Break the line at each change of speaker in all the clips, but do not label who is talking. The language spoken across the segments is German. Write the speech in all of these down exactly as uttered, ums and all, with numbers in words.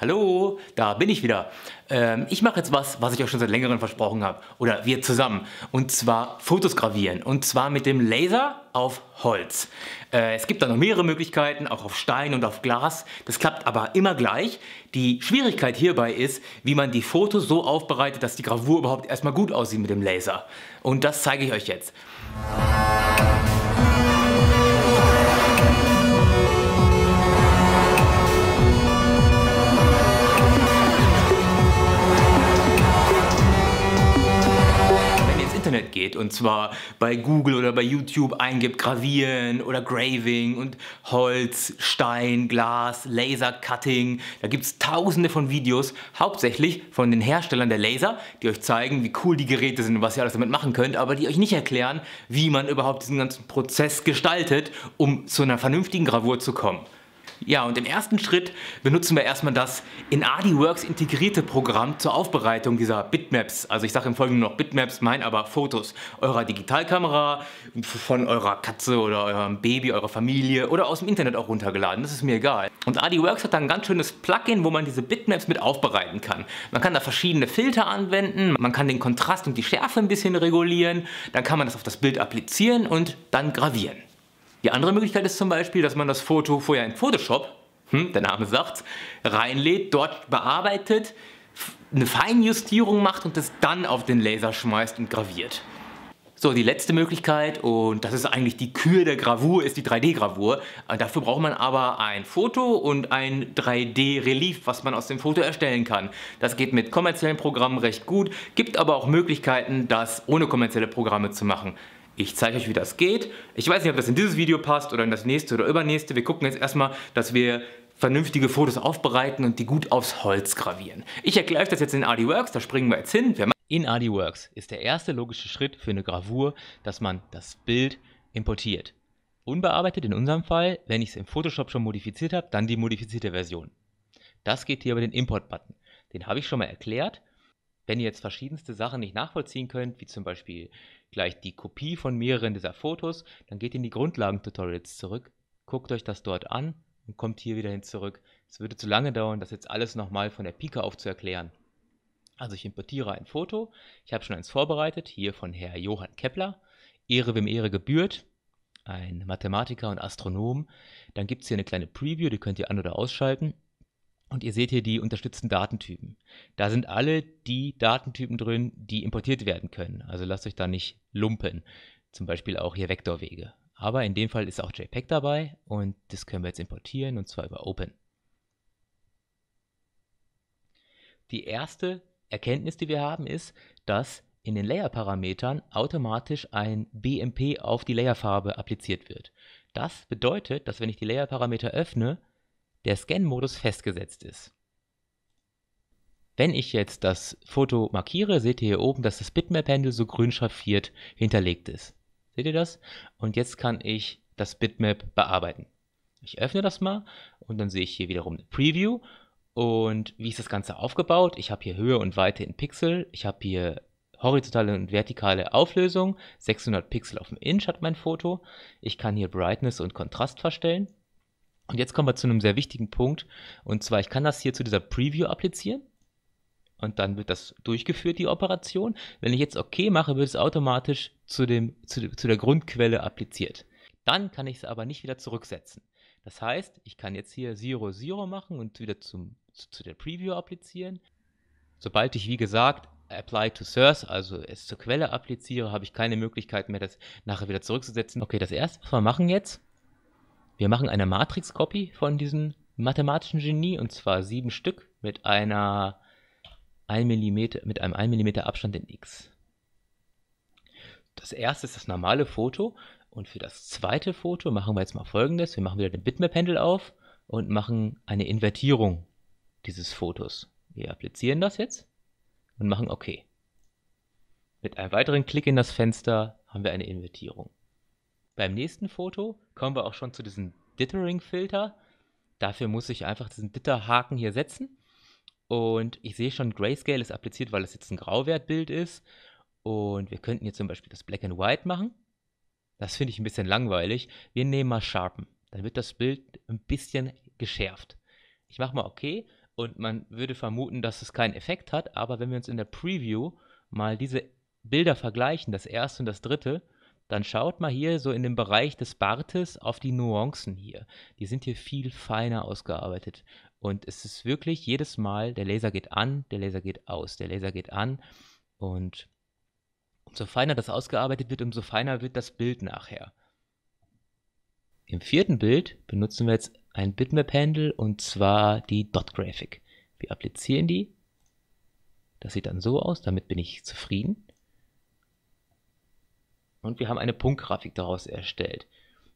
Hallo, da bin ich wieder. Ähm, ich mache jetzt was, was ich euch schon seit längerem versprochen habe. Oder wir zusammen. Und zwar Fotos gravieren. Und zwar mit dem Laser auf Holz. Äh, es gibt da noch mehrere Möglichkeiten, auch auf Stein und auf Glas. Das klappt aber immer gleich. Die Schwierigkeit hierbei ist, wie man die Fotos so aufbereitet, dass die Gravur überhaupt erstmal gut aussieht mit dem Laser. Und das zeige ich euch jetzt. Internet geht, und zwar bei Google oder bei YouTube eingibt, gravieren oder Graving und Holz, Stein, Glas, Laser-Cutting. Da gibt es tausende von Videos, hauptsächlich von den Herstellern der Laser, die euch zeigen, wie cool die Geräte sind und was ihr alles damit machen könnt, aber die euch nicht erklären, wie man überhaupt diesen ganzen Prozess gestaltet, um zu einer vernünftigen Gravur zu kommen. Ja, und im ersten Schritt benutzen wir erstmal das in ArtWorks integrierte Programm zur Aufbereitung dieser Bitmaps. Also ich sage im Folgenden noch Bitmaps, meine aber Fotos eurer Digitalkamera, von eurer Katze oder eurem Baby, eurer Familie oder aus dem Internet auch runtergeladen. Das ist mir egal. Und ArtWorks hat da ein ganz schönes Plugin, wo man diese Bitmaps mit aufbereiten kann. Man kann da verschiedene Filter anwenden, man kann den Kontrast und die Schärfe ein bisschen regulieren, dann kann man das auf das Bild applizieren und dann gravieren. Die andere Möglichkeit ist zum Beispiel, dass man das Foto vorher in Photoshop, hm, der Name sagt's, reinlädt, dort bearbeitet, eine Feinjustierung macht und das dann auf den Laser schmeißt und graviert. So, die letzte Möglichkeit, und das ist eigentlich die Kür der Gravur, ist die drei D Gravur. Dafür braucht man aber ein Foto und ein drei D Relief, was man aus dem Foto erstellen kann. Das geht mit kommerziellen Programmen recht gut, gibt aber auch Möglichkeiten, das ohne kommerzielle Programme zu machen. Ich zeige euch, wie das geht. Ich weiß nicht, ob das in dieses Video passt oder in das nächste oder übernächste. Wir gucken jetzt erstmal, dass wir vernünftige Fotos aufbereiten und die gut aufs Holz gravieren. Ich erkläre euch das jetzt in ArtWorks, da springen wir jetzt hin. Wir in ArtWorks ist der erste logische Schritt für eine Gravur, dass man das Bild importiert. Unbearbeitet in unserem Fall, wenn ich es im Photoshop schon modifiziert habe, dann die modifizierte Version. Das geht hier über den Import-Button. Den habe ich schon mal erklärt. Wenn ihr jetzt verschiedenste Sachen nicht nachvollziehen könnt, wie zum Beispiel gleich die Kopie von mehreren dieser Fotos, dann geht in die Grundlagen-Tutorials zurück, guckt euch das dort an und kommt hier wieder hin zurück. Es würde zu lange dauern, das jetzt alles nochmal von der Pike auf zu erklären. Also ich importiere ein Foto, ich habe schon eins vorbereitet, hier von Herr Johann Kepler, Ehre wem Ehre gebührt, ein Mathematiker und Astronom. Dann gibt es hier eine kleine Preview, die könnt ihr an- oder ausschalten. Und ihr seht hier die unterstützten Datentypen. Da sind alle die Datentypen drin, die importiert werden können. Also lasst euch da nicht lumpen. Zum Beispiel auch hier Vektorwege. Aber in dem Fall ist auch JPEG dabei und das können wir jetzt importieren, und zwar über Open. Die erste Erkenntnis, die wir haben, ist, dass in den Layer-Parametern automatisch ein B M P auf die Layerfarbe appliziert wird. Das bedeutet, dass wenn ich die Layer-Parameter öffne, der Scan-Modus festgesetzt ist. Wenn ich jetzt das Foto markiere, seht ihr hier oben, dass das Bitmap-Handle so grün schraffiert hinterlegt ist. Seht ihr das? Und jetzt kann ich das Bitmap bearbeiten. Ich öffne das mal und dann sehe ich hier wiederum eine Preview. Und wie ist das Ganze aufgebaut? Ich habe hier Höhe und Weite in Pixel. Ich habe hier horizontale und vertikale Auflösung. sechshundert Pixel auf dem Inch hat mein Foto. Ich kann hier Brightness und Kontrast verstellen. Und jetzt kommen wir zu einem sehr wichtigen Punkt, und zwar, ich kann das hier zu dieser Preview applizieren und dann wird das durchgeführt, die Operation. Wenn ich jetzt OK mache, wird es automatisch zu, dem, zu, zu der Grundquelle appliziert. Dann kann ich es aber nicht wieder zurücksetzen. Das heißt, ich kann jetzt hier null null machen und wieder zum, zu, zu der Preview applizieren. Sobald ich, wie gesagt, Apply to Source, also es zur Quelle appliziere, habe ich keine Möglichkeit mehr, das nachher wieder zurückzusetzen. Okay, das erste, was wir machen jetzt, wir machen eine Matrix-Copy von diesem mathematischen Genie, und zwar sieben Stück mit, einer ein Millimeter, mit einem ein Millimeter Abstand in X. Das erste ist das normale Foto, und für das zweite Foto machen wir jetzt mal Folgendes. Wir machen wieder den Bitmap-Handle auf und machen eine Invertierung dieses Fotos. Wir applizieren das jetzt und machen OK. Mit einem weiteren Klick in das Fenster haben wir eine Invertierung. Beim nächsten Foto kommen wir auch schon zu diesem Dithering-Filter. Dafür muss ich einfach diesen Ditter-Haken hier setzen. Und ich sehe schon, Grayscale ist appliziert, weil es jetzt ein Grauwertbild ist. Und wir könnten hier zum Beispiel das Black and White machen. Das finde ich ein bisschen langweilig. Wir nehmen mal Sharpen. Dann wird das Bild ein bisschen geschärft. Ich mache mal OK
und man würde vermuten, dass es keinen Effekt hat, aber wenn wir uns in der Preview mal diese Bilder vergleichen, das erste und das dritte, dann schaut mal hier so in dem Bereich des Bartes auf die Nuancen hier. Die sind hier viel feiner ausgearbeitet. Und es ist wirklich jedes Mal, der Laser geht an, der Laser geht aus, der Laser geht an. Und umso feiner das ausgearbeitet wird, umso feiner wird das Bild nachher. Im vierten Bild benutzen wir jetzt ein Bitmap-Handle und zwar die Dot-Graphic. Wir applizieren die. Das sieht dann so aus, damit bin ich zufrieden. Und wir haben eine Punktgrafik daraus erstellt.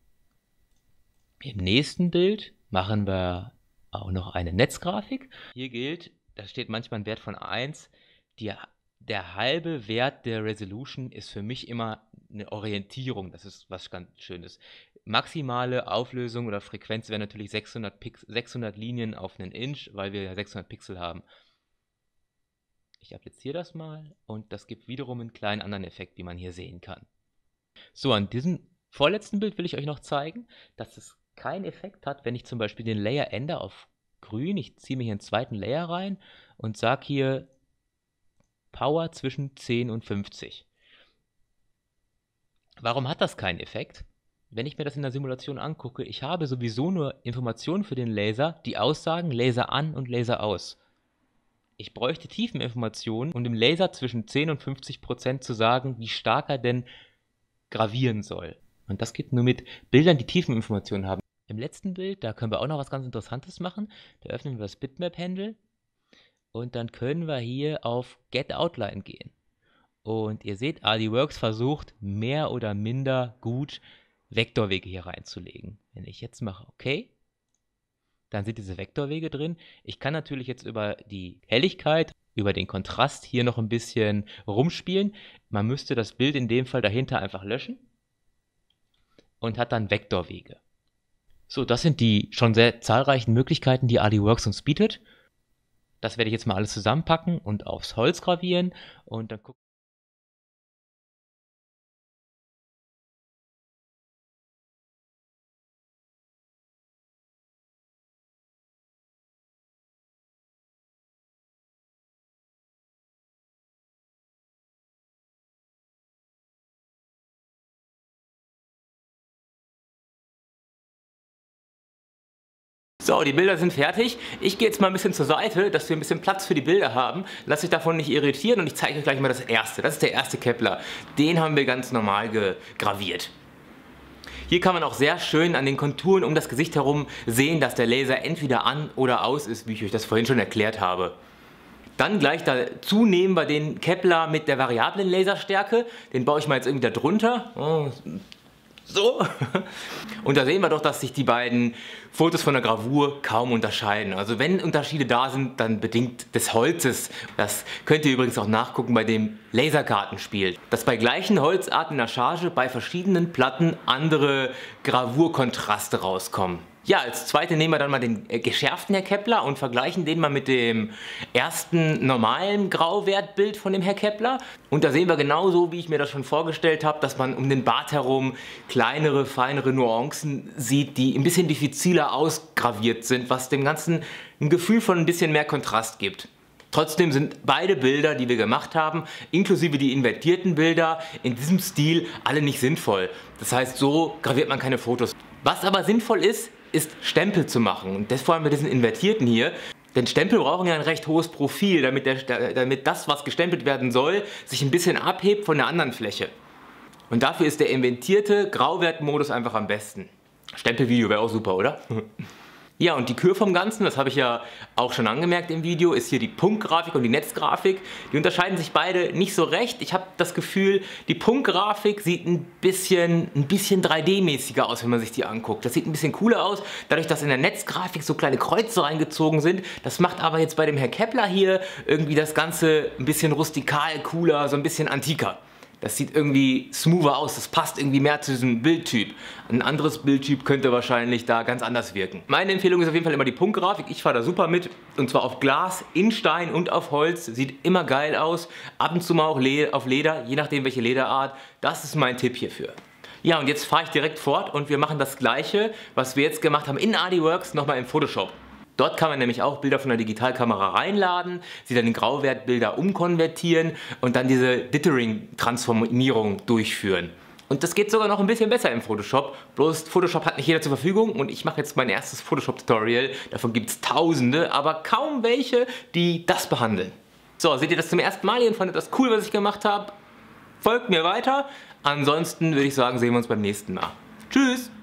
Im nächsten Bild machen wir auch noch eine Netzgrafik. Hier gilt, da steht manchmal ein Wert von eins. Die, der halbe Wert der Resolution ist für mich immer eine Orientierung. Das ist was ganz Schönes. Maximale Auflösung oder Frequenz wäre natürlich sechshundert, Pix, sechshundert Linien auf einen Inch, weil wir ja sechshundert Pixel haben. Ich appliziere das mal und das gibt wiederum einen kleinen anderen Effekt, wie man hier sehen kann. So, an diesem vorletzten Bild will ich euch noch zeigen, dass es keinen Effekt hat, wenn ich zum Beispiel den Layer ändere auf grün. Ich ziehe mir hier einen zweiten Layer rein und sage hier Power zwischen zehn und fünfzig. Warum hat das keinen Effekt? Wenn ich mir das in der Simulation angucke, ich habe sowieso nur Informationen für den Laser, die aussagen Laser an und Laser aus. Ich bräuchte Tiefeninformationen, um dem Laser zwischen zehn und fünfzig Prozent zu sagen, wie stark er denn gravieren soll. Und das geht nur mit Bildern, die Tiefeninformationen haben. Im letzten Bild, da können wir auch noch was ganz Interessantes machen. Da öffnen wir das Bitmap-Handle und dann können wir hier auf Get Outline gehen. Und ihr seht, RDWorks versucht mehr oder minder gut Vektorwege hier reinzulegen. Wenn ich jetzt mache OK, dann sind diese Vektorwege drin. Ich kann natürlich jetzt über die Helligkeit, über den Kontrast hier noch ein bisschen rumspielen. Man müsste das Bild in dem Fall dahinter einfach löschen und hat dann Vektorwege. So, das sind die schon sehr zahlreichen Möglichkeiten, die RDWorks uns bietet. Das werde ich jetzt mal alles zusammenpacken und aufs Holz gravieren und dann gucken.
So, die Bilder sind fertig. Ich gehe jetzt mal ein bisschen zur Seite, dass wir ein bisschen Platz für die Bilder haben. Lasst euch davon nicht irritieren und ich zeige euch gleich mal das erste. Das ist der erste Kepler. Den haben wir ganz normal gegraviert. Hier kann man auch sehr schön an den Konturen um das Gesicht herum sehen, dass der Laser entweder an oder aus ist, wie ich euch das vorhin schon erklärt habe. Dann gleich dazu nehmen wir den Kepler mit der variablen Laserstärke. Den baue ich mal jetzt irgendwie da drunter. Oh. So. Und da sehen wir doch, dass sich die beiden Fotos von der Gravur kaum unterscheiden. Also wenn Unterschiede da sind, dann bedingt des Holzes. Das könnt ihr übrigens auch nachgucken bei dem Laserkartenspiel. Dass bei gleichen Holzarten in der Charge bei verschiedenen Platten andere Gravurkontraste rauskommen. Ja, als zweite nehmen wir dann mal den äh, geschärften Herr Kepler und vergleichen den mal mit dem ersten normalen Grauwertbild von dem Herr Kepler. Und da sehen wir genauso, wie ich mir das schon vorgestellt habe, dass man um den Bart herum kleinere, feinere Nuancen sieht, die ein bisschen diffiziler ausgraviert sind, was dem Ganzen ein Gefühl von ein bisschen mehr Kontrast gibt. Trotzdem sind beide Bilder, die wir gemacht haben, inklusive die invertierten Bilder, in diesem Stil alle nicht sinnvoll. Das heißt, so graviert man keine Fotos. Was aber sinnvoll ist, ist Stempel zu machen und das vor allem mit diesen invertierten hier. Denn Stempel brauchen ja ein recht hohes Profil, damit, der, damit das, was gestempelt werden soll, sich ein bisschen abhebt von der anderen Fläche. Und dafür ist der invertierte Grauwertmodus einfach am besten. Stempelvideo wäre auch super, oder? Ja, und die Kür vom Ganzen, das habe ich ja auch schon angemerkt im Video, ist hier die Punktgrafik und die Netzgrafik. Die unterscheiden sich beide nicht so recht. Ich habe das Gefühl, die Punktgrafik sieht ein bisschen, ein bisschen drei D-mäßiger aus, wenn man sich die anguckt. Das sieht ein bisschen cooler aus, dadurch, dass in der Netzgrafik so kleine Kreuze reingezogen sind. Das macht aber jetzt bei dem Herr Kepler hier irgendwie das Ganze ein bisschen rustikal, cooler, so ein bisschen antiker. Das sieht irgendwie smoother aus, das passt irgendwie mehr zu diesem Bildtyp. Ein anderes Bildtyp könnte wahrscheinlich da ganz anders wirken. Meine Empfehlung ist auf jeden Fall immer die Punktgrafik. Ich fahre da super mit. Und zwar auf Glas, in Stein und auf Holz. Sieht immer geil aus. Ab und zu mal auch auf Leder, je nachdem welche Lederart. Das ist mein Tipp hierfür. Ja, und jetzt fahre ich direkt fort und wir machen das gleiche, was wir jetzt gemacht haben in RDWorks, nochmal im Photoshop. Dort kann man nämlich auch Bilder von der Digitalkamera reinladen, sie dann in Grauwertbilder umkonvertieren und dann diese Dithering-Transformierung durchführen. Und das geht sogar noch ein bisschen besser im Photoshop, bloß Photoshop hat nicht jeder zur Verfügung und ich mache jetzt mein erstes Photoshop-Tutorial, davon gibt es tausende, aber kaum welche, die das behandeln. So, seht ihr das zum ersten Mal hier und fandet das cool, was ich gemacht habe? Folgt mir weiter, ansonsten würde ich sagen, sehen wir uns beim nächsten Mal. Tschüss!